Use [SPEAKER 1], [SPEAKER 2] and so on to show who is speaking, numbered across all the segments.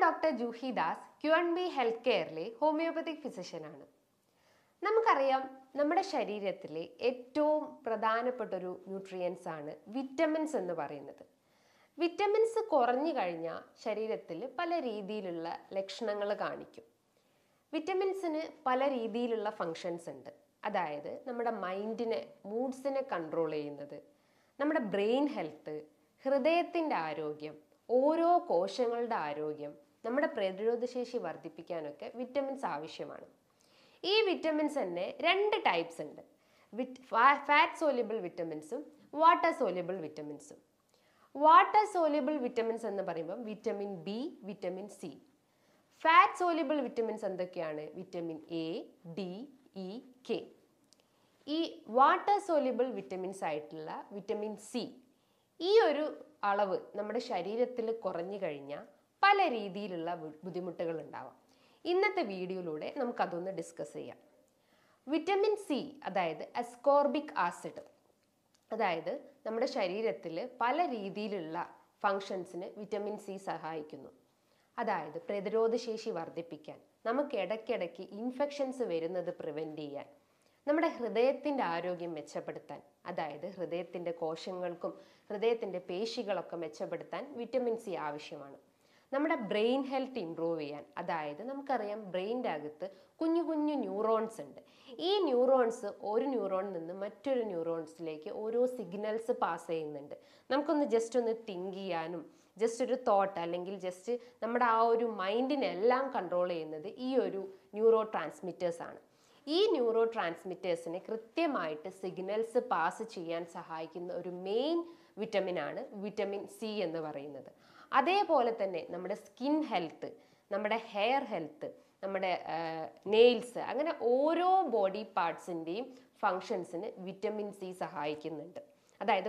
[SPEAKER 1] Doctor Juhi Das Q and B health കെയറിലെ homeopathic ഫിസിഷ്യനാണ്. നമുക്കറിയാം, നമ്മുടെ ശരീരത്തിലെ ഏറ്റവും പ്രധാനപ്പെട്ട ഒരു ന്യൂട്രിയൻസ് ആണ് വിറ്റമിൻസ് എന്ന് പറയുന്നത്. വിറ്റമിൻസ് കുറഞ്ഞു കഴിഞ്ഞാൽ ശരീരത്തിൽ പല രീതിയിലുള്ള ലക്ഷണങ്ങൾ കാണിക്കും. വിറ്റമിൻസിന് പല രീതിയിലുള്ള ഫങ്ഷൻസ് ഉണ്ട്. അതായത് നമ്മുടെ മൈൻഡിനെ, മൂഡ്സിനെ കൺട്രോൾ ചെയ്യുന്നത്, നമ്മുടെ ബ്രെയിൻ ഹെൽത്ത്, ഹൃദയത്തിൻ്റെ ആരോഗ്യം, ഓരോ കോശങ്ങളുടെ ആരോഗ്യം, നമ്മുടെ പ്രതിരോധശേഷി വർദ്ധിപ്പിക്കാനൊക്കെ വിറ്റമിൻസ് ആവശ്യമാണ്. ഈ വിറ്റമിൻസ് തന്നെ രണ്ട് ടൈപ്സ് ഉണ്ട്. ഫാറ്റ് സോല്യുബിൾ വിറ്റമിൻസും വാട്ടർ സോല്യുബിൾ വിറ്റമിൻസും. വാട്ടർ സോല്യുബിൾ വിറ്റമിൻസ് എന്ന് പറയുമ്പോൾ vitamin B, vitamin C. Fat soluble vitamins എന്തൊക്കെയാണ്? Vitamin A, D, E, K. ഈ വാട്ടർ സോല്യുബിൾ വിറ്റമിൻസ് ആയിട്ടുള്ള വിറ്റമിൻ സി, ഈ ഒരു അളവ് നമ്മുടെ ശരീരത്തിൽ കുറഞ്ഞു കഴിഞ്ഞാൽ പല രീതിയിലുള്ള ബുദ്ധിമുട്ടുകൾ ഉണ്ടാവാം. ഇന്നത്തെ വീഡിയോയിലൂടെ നമുക്കതൊന്ന് ഡിസ്കസ് ചെയ്യാം. വിറ്റമിൻ സി, അതായത് അസ്കോർബിക് ആസിഡ്, അതായത് നമ്മുടെ ശരീരത്തിൽ പല രീതിയിലുള്ള ഫങ്ഷൻസിന് വിറ്റമിൻ സി സഹായിക്കുന്നു. അതായത് പ്രതിരോധശേഷി വർദ്ധിപ്പിക്കാൻ, നമുക്ക് ഇടയ്ക്കിടയ്ക്ക് ഇൻഫെക്ഷൻസ് വരുന്നത് പ്രിവെൻറ്റ് ചെയ്യാൻ, നമ്മുടെ ഹൃദയത്തിൻ്റെ ആരോഗ്യം മെച്ചപ്പെടുത്താൻ, അതായത് ഹൃദയത്തിൻ്റെ കോശങ്ങൾക്കും ഹൃദയത്തിൻ്റെ പേശികളൊക്കെ മെച്ചപ്പെടുത്താൻ വിറ്റമിൻ സി ആവശ്യമാണ്. നമ്മുടെ ബ്രെയിൻ ഹെൽത്ത് ഇംപ്രൂവ് ചെയ്യാൻ, അതായത് നമുക്കറിയാം ബ്രെയിൻ്റെ അകത്ത് കുഞ്ഞു കുഞ്ഞു ന്യൂറോൺസ് ഉണ്ട്. ഈ ന്യൂറോൺസ് ഒരു ന്യൂറോണിൽ നിന്ന് മറ്റൊരു ന്യൂറോൺസിലേക്ക് ഓരോ സിഗ്നൽസ് പാസ് ചെയ്യുന്നുണ്ട്. നമുക്കൊന്ന് ജസ്റ്റ് ഒന്ന് തിങ്ക് ചെയ്യാനും, ജസ്റ്റ് ഒരു തോട്ട് അല്ലെങ്കിൽ ജസ്റ്റ് നമ്മുടെ ആ ഒരു മൈൻഡിനെല്ലാം കൺട്രോൾ ചെയ്യുന്നത് ഈ ഒരു ന്യൂറോ ട്രാൻസ്മിറ്റേഴ്സ് ആണ്. ഈ ന്യൂറോ ട്രാൻസ്മിറ്റേഴ്സിനെ കൃത്യമായിട്ട് സിഗ്നൽസ് പാസ് ചെയ്യാൻ സഹായിക്കുന്ന ഒരു മെയിൻ വിറ്റമിനാണ് വിറ്റമിൻ സി എന്ന് പറയുന്നത്. അതേപോലെ തന്നെ നമ്മുടെ സ്കിൻ ഹെൽത്ത്, നമ്മുടെ ഹെയർ ഹെൽത്ത്, നമ്മുടെ നെയിൽസ്, അങ്ങനെ ഓരോ ബോഡി പാർട്സിൻ്റെയും ഫങ്ഷൻസിന് വിറ്റമിൻ സി സഹായിക്കുന്നുണ്ട്. അതായത്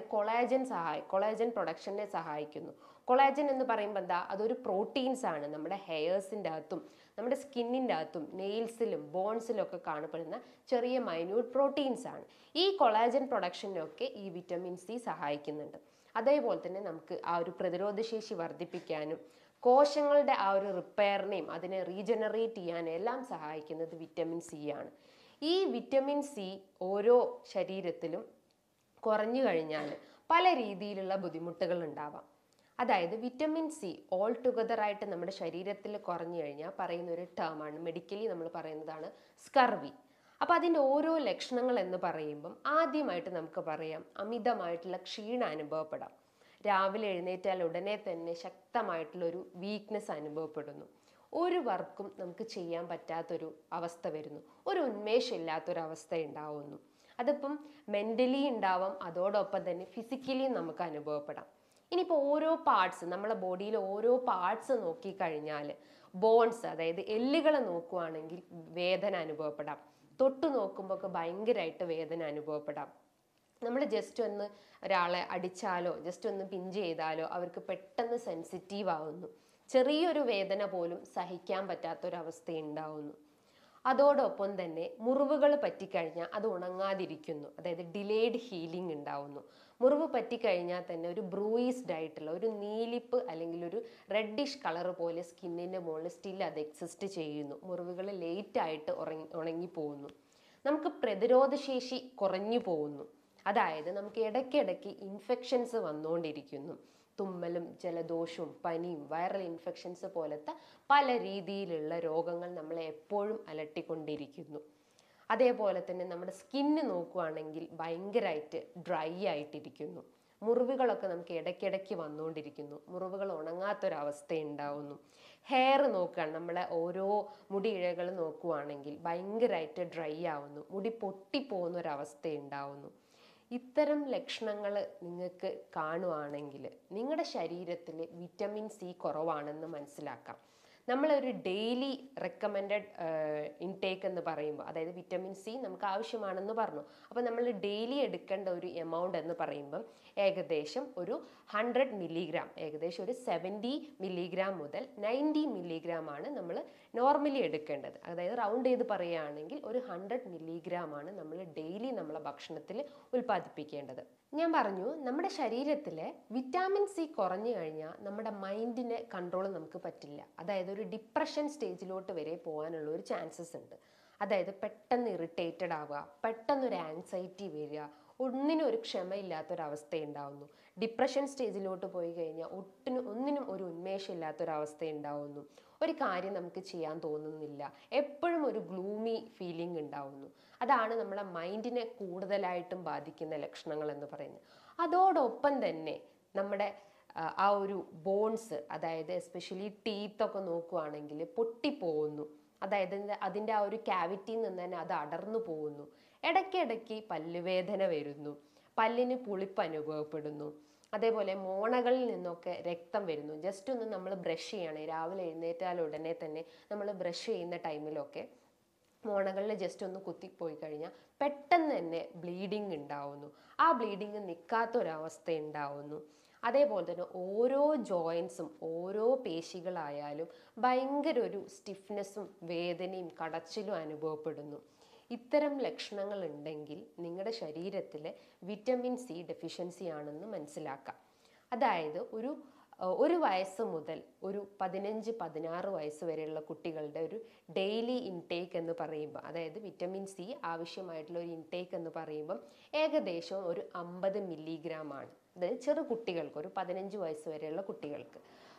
[SPEAKER 1] കൊളാജൻ പ്രൊഡക്ഷനെ സഹായിക്കുന്നു. കൊളാജൻ എന്ന് പറയുമ്പോൾ എന്താ? അതൊരു പ്രോട്ടീൻസ് ആണ്. നമ്മുടെ ഹെയർസിൻ്റെ അകത്തും നമ്മുടെ സ്കിന്നിൻ്റെ അകത്തും നെയിൽസിലും ബോൺസിലും ഒക്കെ കാണപ്പെടുന്ന ചെറിയ മൈന്യൂട്ട് പ്രോട്ടീൻസ് ആണ്. ഈ കൊളാജൻ പ്രൊഡക്ഷനൊക്കെ ഈ വിറ്റമിൻ സി സഹായിക്കുന്നുണ്ട്. അതേപോലെ തന്നെ നമുക്ക് ആ ഒരു പ്രതിരോധശേഷി വർദ്ധിപ്പിക്കാനും കോശങ്ങളുടെ ആ ഒരു റിപ്പയറിനെയും അതിനെ റീജനറേറ്റ് ചെയ്യാനും എല്ലാം സഹായിക്കുന്നത് വിറ്റമിൻ സി ആണ്. ഈ വിറ്റമിൻ സി ഓരോ ശരീരത്തിലും കുറഞ്ഞു കഴിഞ്ഞാൽ പല രീതിയിലുള്ള ബുദ്ധിമുട്ടുകൾ ഉണ്ടാവാം. അതായത് വിറ്റമിൻ സി ഓൾ ടുഗദർ ആയിട്ട് നമ്മുടെ ശരീരത്തിൽ കുറഞ്ഞു കഴിഞ്ഞാൽ പറയുന്ന ഒരു ടേമാണ്, മെഡിക്കലി നമ്മൾ പറയുന്നതാണ് സ്കർവി. അപ്പോൾ അതിൻ്റെ ഓരോ ലക്ഷണങ്ങൾ എന്ന് പറയുമ്പം ആദ്യമായിട്ട് നമുക്ക് പറയാം, അമിതമായിട്ടുള്ള ക്ഷീണം അനുഭവപ്പെടാം. രാവിലെ എഴുന്നേറ്റാൽ ഉടനെ തന്നെ ശക്തമായിട്ടുള്ളൊരു വീക്ക്നെസ് അനുഭവപ്പെടുന്നു. ഒരു വർക്കും നമുക്ക് ചെയ്യാൻ പറ്റാത്തൊരു അവസ്ഥ വരുന്നു. ഒരു ഉന്മേഷമില്ലാത്തൊരവസ്ഥ ഉണ്ടാവുന്നു. അതിപ്പം മെൻ്റലി ഉണ്ടാവാം, അതോടൊപ്പം തന്നെ ഫിസിക്കലി നമുക്ക് അനുഭവപ്പെടാം. ഇനിയിപ്പോൾ ഓരോ പാർട്സ്, നമ്മളെ ബോഡിയിലെ ഓരോ പാർട്സ് നോക്കിക്കഴിഞ്ഞാൽ ബോൺസ്, അതായത് എല്ലുകൾ നോക്കുവാണെങ്കിൽ വേദന അനുഭവപ്പെടാം. തൊട്ട് നോക്കുമ്പോൾ ഒക്കെ ഭയങ്കരമായിട്ട് വേദന അനുഭവപ്പെടാം. നമ്മൾ ജസ്റ്റ് ഒന്ന് ഒരാളെ അടിച്ചാലോ ജസ്റ്റ് ഒന്ന് പിഞ്ച് ചെയ്താലോ അവർക്ക് പെട്ടെന്ന് സെൻസിറ്റീവ് ആവുന്നു. ചെറിയൊരു വേദന പോലും സഹിക്കാൻ പറ്റാത്തൊരവസ്ഥ ഉണ്ടാവുന്നു. അതോടൊപ്പം തന്നെ മുറിവുകൾ പറ്റിക്കഴിഞ്ഞാൽ അത് ഉണങ്ങാതിരിക്കുന്നു. അതായത് ഡിലേഡ് ഹീലിംഗ് ഉണ്ടാവുന്നു. മുറിവ് പറ്റിക്കഴിഞ്ഞാൽ തന്നെ ഒരു ബ്രൂയിസ്ഡ് ആയിട്ടുള്ള ഒരു നീലിപ്പ് അല്ലെങ്കിൽ ഒരു റെഡിഷ് കളർ പോലെ സ്കിന്നിൻ്റെ മുകളിൽ സ്റ്റിൽ അത് എക്സിസ്റ്റ് ചെയ്യുന്നു. മുറിവുകൾ ലേറ്റായിട്ട് ഉണങ്ങിപ്പോകുന്നു. നമുക്ക് പ്രതിരോധശേഷി കുറഞ്ഞു പോകുന്നു. അതായത് നമുക്ക് ഇടയ്ക്കിടയ്ക്ക് ഇൻഫെക്ഷൻസ് വന്നുകൊണ്ടിരിക്കുന്നു. തുമ്മലും ജലദോഷവും പനിയും വൈറൽ ഇൻഫെക്ഷൻസ് പോലത്തെ പല രീതിയിലുള്ള രോഗങ്ങൾ നമ്മളെ എപ്പോഴും അലട്ടിക്കൊണ്ടിരിക്കുന്നു. അതേപോലെ തന്നെ നമ്മുടെ സ്കിന്ന് നോക്കുകയാണെങ്കിൽ ഭയങ്കരമായിട്ട് ഡ്രൈ ആയിട്ടിരിക്കുന്നു. മുറിവുകളൊക്കെ നമുക്ക് ഇടയ്ക്കിടയ്ക്ക് വന്നുകൊണ്ടിരിക്കുന്നു. മുറിവുകൾ ഉണങ്ങാത്തൊരവസ്ഥ ഉണ്ടാവുന്നു. ഹെയർ നോക്കുകയാണ്, നമ്മളെ ഓരോ മുടിയിഴകൾ നോക്കുകയാണെങ്കിൽ ഭയങ്കരമായിട്ട് ഡ്രൈ ആവുന്നു. മുടി പൊട്ടിപ്പോകുന്ന ഒരവസ്ഥ ഉണ്ടാവുന്നു. ഇത്തരം ലക്ഷണങ്ങൾ നിങ്ങൾക്ക് കാണുവാണെങ്കിൽ നിങ്ങളുടെ ശരീരത്തിൽ വിറ്റമിൻ സി കുറവാണെന്ന് മനസ്സിലാക്കാം. നമ്മളൊരു ഡെയിലി റെക്കമെൻഡഡ് ഇൻടേക്ക് എന്ന് പറയുമ്പോൾ, അതായത് വിറ്റമിൻ സി നമുക്ക് ആവശ്യമാണെന്ന് പറഞ്ഞു. അപ്പോൾ നമ്മൾ ഡെയിലി എടുക്കേണ്ട ഒരു എമൗണ്ട് എന്ന് പറയുമ്പം ഏകദേശം ഒരു 100 മില്ലിഗ്രാം, ഏകദേശം ഒരു 70 മില്ലിഗ്രാം മുതൽ 90 മില്ലിഗ്രാം ആണ് നമ്മൾ നോർമലി എടുക്കേണ്ടത്. അതായത് റൗണ്ട് ചെയ്ത് പറയുകയാണെങ്കിൽ ഒരു 100 മില്ലിഗ്രാം ആണ് നമ്മൾ ഡെയിലി നമ്മളെ ഭക്ഷണത്തിൽ ഉൽപ്പാദിപ്പിക്കേണ്ടത്. ഞാൻ പറഞ്ഞു നമ്മുടെ ശരീരത്തിലെ വിറ്റാമിൻ സി കുറഞ്ഞു കഴിഞ്ഞാൽ നമ്മുടെ മൈൻഡിനെ കൺട്രോൾ നമുക്ക് പറ്റില്ല. അതായത് ഒരു ഡിപ്രഷൻ സ്റ്റേജിലോട്ട് വരെ പോകാനുള്ള ഒരു ചാൻസസ് ഉണ്ട്. അതായത് പെട്ടെന്ന് ഇറിറ്റേറ്റഡ് ആവുക, പെട്ടെന്നൊരു ആൻസൈറ്റി വരിക, ഒന്നിനും ഒരു ക്ഷമയില്ലാത്തൊരവസ്ഥ ഉണ്ടാവുന്നു. ഡിപ്രഷൻ സ്റ്റേജിലോട്ട് പോയി കഴിഞ്ഞാൽ ഒന്നിനും ഒരു ഉന്മേഷം ഇല്ലാത്തൊരവസ്ഥ ഉണ്ടാവുന്നു. ഒരു കാര്യം നമുക്ക് ചെയ്യാൻ തോന്നുന്നില്ല, എപ്പോഴും ഒരു ഗ്ലൂമി ഫീലിംഗ് ഉണ്ടാവുന്നു. അതാണ് നമ്മളെ മൈൻഡിനെ കൂടുതലായിട്ടും ബാധിക്കുന്ന ലക്ഷണങ്ങൾ എന്ന് പറയുന്നത്. അതോടൊപ്പം തന്നെ നമ്മുടെ ആ ഒരു ബോൺസ്, അതായത് എസ്പെഷ്യലി ടീത്തൊക്കെ നോക്കുകയാണെങ്കിൽ പൊട്ടിപ്പോകുന്നു. അതായത് അതിൻ്റെ ആ ഒരു ക്യാവിറ്റിയിൽ നിന്ന് തന്നെ അത് അടർന്നു പോകുന്നു. ഇടയ്ക്കിടയ്ക്ക് പല്ലുവേദന വരുന്നു, പല്ലിന് പുളിപ്പ് അനുഭവപ്പെടുന്നു. അതേപോലെ മോണകളിൽ നിന്നൊക്കെ രക്തം വരുന്നു. ജസ്റ്റ് ഒന്ന് നമ്മൾ ബ്രഷ് ചെയ്യണേ, രാവിലെ എഴുന്നേറ്റാൽ ഉടനെ തന്നെ നമ്മൾ ബ്രഷ് ചെയ്യുന്ന ടൈമിലൊക്കെ മോണകളിൽ ജസ്റ്റ് ഒന്ന് കുത്തിപ്പോയി കഴിഞ്ഞാൽ പെട്ടെന്ന് തന്നെ ബ്ലീഡിങ് ഉണ്ടാവുന്നു. ആ ബ്ലീഡിങ് നിൽക്കാത്തൊരവസ്ഥ ഉണ്ടാവുന്നു. അതേപോലെ തന്നെ ഓരോ ജോയിൻസും ഓരോ പേശികളായാലും ഭയങ്കര ഒരു സ്റ്റിഫ്നെസ്സും വേദനയും കടച്ചിലും അനുഭവപ്പെടുന്നു. ഇത്തരം ലക്ഷണങ്ങൾ ഉണ്ടെങ്കിൽ നിങ്ങളുടെ ശരീരത്തിലെ വിറ്റമിൻ സി ഡെഫിഷ്യൻസി ആണെന്ന് മനസ്സിലാക്കാം. അതായത് ഒരു വയസ്സ് മുതൽ ഒരു 15-16 വയസ്സ് വരെയുള്ള കുട്ടികളുടെ ഒരു ഡെയിലി ഇൻടേക്ക് എന്ന് പറയുമ്പോൾ, അതായത് വിറ്റമിൻ സി ആവശ്യമായിട്ടുള്ള ഒരു ഇൻടേക്ക് എന്ന് പറയുമ്പം ഏകദേശം ഒരു 50 മില്ലിഗ്രാം ആണ്. അതായത് ചെറു കുട്ടികൾക്ക്, ഒരു 15 വയസ്സ് വരെയുള്ള കുട്ടികൾക്ക്.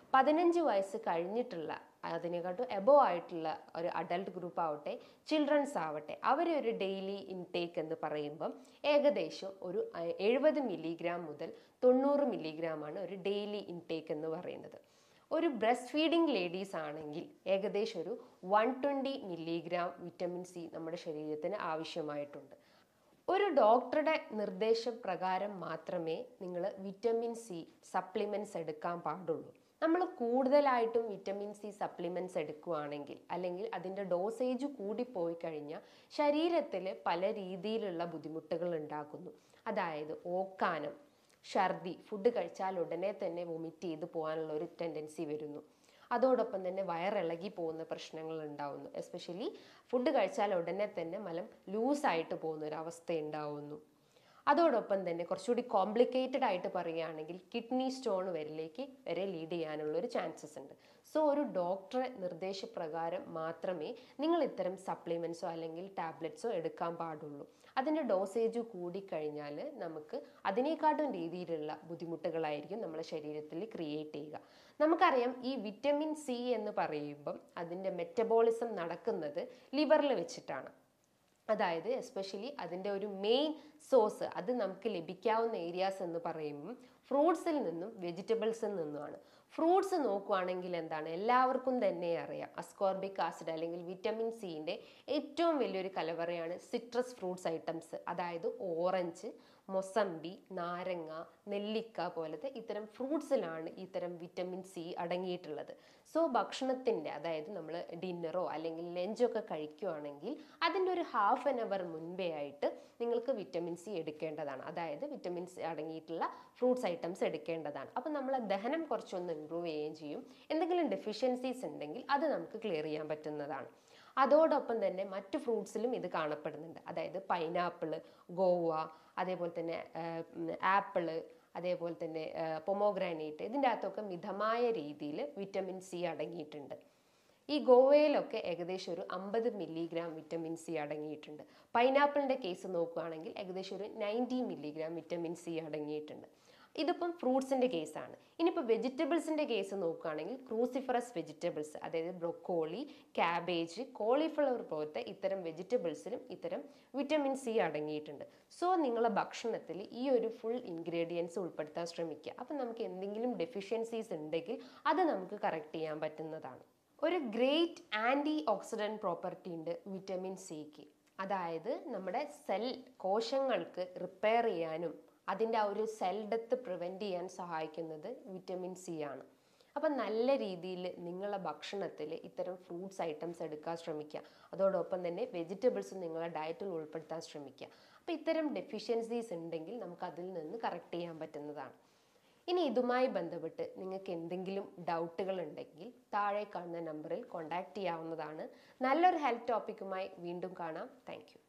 [SPEAKER 1] 15 വയസ്സ് കഴിഞ്ഞിട്ടുള്ള, അതിനെക്കാട്ടും എബോവ് ആയിട്ടുള്ള ഒരു അഡൽട്ട് ഗ്രൂപ്പ് ആവട്ടെ, ചിൽഡ്രൻസ് ആവട്ടെ, അവരൊരു ഡെയിലി ഇൻടേക്ക് എന്ന് പറയുമ്പം ഏകദേശം ഒരു 70 മില്ലിഗ്രാം മുതൽ 90 മില്ലിഗ്രാം ആണ് ഒരു ഡെയിലി ഇൻടേക്ക് എന്ന് പറയുന്നത്. ഒരു ബ്രസ്റ്റ് ഫീഡിങ് ലേഡീസ് ആണെങ്കിൽ ഏകദേശം ഒരു 120 മില്ലിഗ്രാം വിറ്റമിൻ സി നമ്മുടെ ശരീരത്തിന് ആവശ്യമായിട്ടുണ്ട്. ഒരു ഡോക്ടറുടെ നിർദ്ദേശപ്രകാരം മാത്രമേ നിങ്ങൾ വിറ്റമിൻ സി സപ്ലിമെൻറ്റ്സ് എടുക്കാൻ പാടുള്ളൂ. നമ്മൾ കൂടുതലായിട്ടും വിറ്റമിൻ സി സപ്ലിമെൻറ്റ്സ് എടുക്കുകയാണെങ്കിൽ, അല്ലെങ്കിൽ അതിൻ്റെ ഡോസേജ് കൂടിപ്പോയി കഴിഞ്ഞാൽ ശരീരത്തിൽ പല രീതിയിലുള്ള ബുദ്ധിമുട്ടുകൾ ഉണ്ടാക്കുന്നു. അതായത് ഓക്കാനം, ഛർദി, ഫുഡ് കഴിച്ചാൽ ഉടനെ തന്നെ വൊമിറ്റ് ചെയ്ത് പോകാനുള്ള ഒരു ടെൻഡൻസി വരുന്നു. അതോടൊപ്പം തന്നെ വയറിളകി പോകുന്ന പ്രശ്നങ്ങൾ ഉണ്ടാവുന്നു. എസ്പെഷ്യലി ഫുഡ് കഴിച്ചാൽ ഉടനെ തന്നെ മലം ലൂസായിട്ട് പോകുന്ന ഒരു അവസ്ഥ ഉണ്ടാവുന്നു. അതോടൊപ്പം തന്നെ കുറച്ചുകൂടി കോംപ്ലിക്കേറ്റഡ് ആയിട്ട് പറയുകയാണെങ്കിൽ കിഡ്നി സ്റ്റോൺ വരെ ലീഡ് ചെയ്യാനുള്ള ഒരു ചാൻസസ് ഉണ്ട്. സോ ഒരു ഡോക്ടറെ നിർദ്ദേശപ്രകാരം മാത്രമേ നിങ്ങൾ ഇത്തരം സപ്ലിമെൻറ്റ്സോ അല്ലെങ്കിൽ ടാബ്ലറ്റ്സോ എടുക്കാൻ പാടുള്ളൂ. അതിൻ്റെ ഡോസേജ് കൂടിക്കഴിഞ്ഞാൽ നമുക്ക് അതിനേക്കാട്ടും രീതിയിലുള്ള ബുദ്ധിമുട്ടുകളായിരിക്കും നമ്മുടെ ശരീരത്തിൽ ക്രിയേറ്റ് ചെയ്യുക. നമുക്കറിയാം, ഈ വിറ്റമിൻ സി എന്ന് പറയുമ്പം അതിൻ്റെ മെറ്റബോളിസം നടക്കുന്നത് ലിവറിൽ വെച്ചിട്ടാണ്. അതായത് എസ്പെഷ്യലി അതിൻ്റെ ഒരു മെയിൻ സോഴ്സ്, അത് നമുക്ക് ലഭിക്കാവുന്ന ഏരിയാസ് എന്ന് പറയുമ്പം ഫ്രൂട്ട്സിൽ നിന്നും വെജിറ്റബിൾസിൽ നിന്നുമാണ്. ഫ്രൂട്ട്സ് നോക്കുകയാണെങ്കിൽ എന്താണ്, എല്ലാവർക്കും തന്നെ അറിയാം, അസ്കോർബിക് ആസിഡ് അല്ലെങ്കിൽ വിറ്റമിൻ സിൻ്റെ ഏറ്റവും വലിയൊരു കലവറയാണ് സിട്രസ് ഫ്രൂട്ട്സ് ഐറ്റംസ്. അതായത് ഓറഞ്ച്, മൊസമ്പി, നാരങ്ങ, നെല്ലിക്ക പോലത്തെ ഇത്തരം ഫ്രൂട്ട്സിലാണ് ഇത്തരം വിറ്റമിൻ സി അടങ്ങിയിട്ടുള്ളത്. സോ ഭക്ഷണത്തിൻ്റെ, അതായത് നമ്മൾ ഡിന്നറോ അല്ലെങ്കിൽ ലഞ്ചൊക്കെ കഴിക്കുകയാണെങ്കിൽ അതിൻ്റെ ഒരു ഹാഫ് ആൻ അവർ മുൻപേ ആയിട്ട് നിങ്ങൾക്ക് വിറ്റമിൻ സി എടുക്കേണ്ടതാണ്. അതായത് വിറ്റമിൻ സി അടങ്ങിയിട്ടുള്ള ഫ്രൂട്ട്സ് ഐറ്റംസ് എടുക്കേണ്ടതാണ്. അപ്പം നമ്മളെ ദഹനം കുറച്ചൊന്ന് ഇമ്പ്രൂവ് ചെയ്യുകയും ചെയ്യും. എന്തെങ്കിലും ഡെഫിഷ്യൻസീസ് ഉണ്ടെങ്കിൽ അത് നമുക്ക് ക്ലിയർ ചെയ്യാൻ പറ്റുന്നതാണ്. അതോടൊപ്പം തന്നെ മറ്റു ഫ്രൂട്ട്സിലും ഇത് കാണപ്പെടുന്നുണ്ട്. അതായത് പൈനാപ്പിള്, ഗോവ, അതേപോലെ തന്നെ ആപ്പിള്, അതേപോലെ തന്നെ പൊമോഗ്രാനൈറ്റ്, ഇതിൻ്റെ അകത്തൊക്കെ മിതമായ രീതിയിൽ വിറ്റമിൻ സി അടങ്ങിയിട്ടുണ്ട്. ഈ ഗോവയിലൊക്കെ ഏകദേശം ഒരു 50 മില്ലിഗ്രാം വിറ്റമിൻ സി അടങ്ങിയിട്ടുണ്ട്. പൈനാപ്പിളിൻ്റെ കേസ് നോക്കുകയാണെങ്കിൽ ഏകദേശം ഒരു 90 മില്ലിഗ്രാം വിറ്റമിൻ സി അടങ്ങിയിട്ടുണ്ട്. ഇതിപ്പം ഫ്രൂട്ട്സിൻ്റെ കേസാണ്. ഇനിയിപ്പോൾ വെജിറ്റബിൾസിൻ്റെ കേസ് നോക്കുകയാണെങ്കിൽ ക്രൂസിഫറസ് വെജിറ്റബിൾസ്, അതായത് ബ്രൊക്കോളി, ക്യാബേജ്, കോളിഫ്ലവർ പോലത്തെ ഇത്തരം വെജിറ്റബിൾസിലും ഇത്തരം വിറ്റമിൻ സി അടങ്ങിയിട്ടുണ്ട്. സോ നിങ്ങളെ ഭക്ഷണത്തിൽ ഈ ഒരു ഫുൾ ഇൻഗ്രീഡിയൻസ് ഉൾപ്പെടുത്താൻ ശ്രമിക്കുക. അപ്പം നമുക്ക് എന്തെങ്കിലും ഡെഫിഷ്യൻസീസ് ഉണ്ടെങ്കിൽ അത് നമുക്ക് കറക്റ്റ് ചെയ്യാൻ പറ്റുന്നതാണ്. ഒരു ഗ്രേറ്റ് ആൻറ്റി ഓക്സിഡൻറ്റ് പ്രോപ്പർട്ടി ഉണ്ട് വിറ്റമിൻ സിക്ക്. അതായത് നമ്മുടെ കോശങ്ങൾക്ക് റിപ്പയർ ചെയ്യാനും അതിൻ്റെ ആ ഒരു സെൽ ഡെത്ത് പ്രിവെൻറ്റ് ചെയ്യാൻ സഹായിക്കുന്നത് വിറ്റമിൻ സി ആണ്. അപ്പം നല്ല രീതിയിൽ നിങ്ങളുടെ ഭക്ഷണത്തിൽ ഇത്തരം ഫ്രൂട്ട്സ് ഐറ്റംസ് എടുക്കാൻ ശ്രമിക്കുക. അതോടൊപ്പം തന്നെ വെജിറ്റബിൾസ് നിങ്ങളുടെ ഡയറ്റിൽ ഉൾപ്പെടുത്താൻ ശ്രമിക്കുക. അപ്പോൾ ഇത്തരം ഡെഫിഷ്യൻസീസ് ഉണ്ടെങ്കിൽ നമുക്ക് അതിൽ നിന്ന് കറക്റ്റ് ചെയ്യാൻ പറ്റുന്നതാണ്. ഇനി ഇതുമായി ബന്ധപ്പെട്ട് നിങ്ങൾക്ക് എന്തെങ്കിലും ഡൗട്ടുകൾ ഉണ്ടെങ്കിൽ താഴെ കാണുന്ന നമ്പറിൽ കോൺടാക്റ്റ് ചെയ്യാവുന്നതാണ്. നല്ലൊരു ഹെൽത്ത് ടോപ്പിക്കുമായി വീണ്ടും കാണാം. Thank U.